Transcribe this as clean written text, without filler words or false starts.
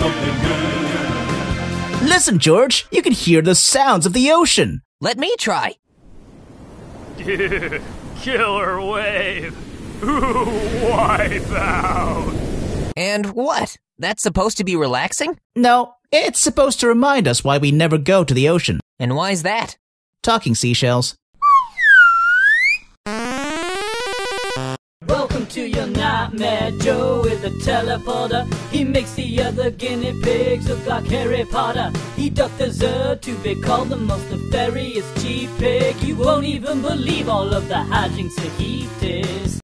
something good. Listen, George, you can hear the sounds of the ocean. Let me try. Killer wave. Ooh, wipe out. And what? That's supposed to be relaxing? No, it's supposed to remind us why we never go to the ocean. And why's that? Talking seashells. Welcome to your nightmare, Joe with a teleporter. He makes the other guinea pigs look like Harry Potter. He doth deserve to be called the most nefarious chief pig. You won't even believe all of the hijinks that he did.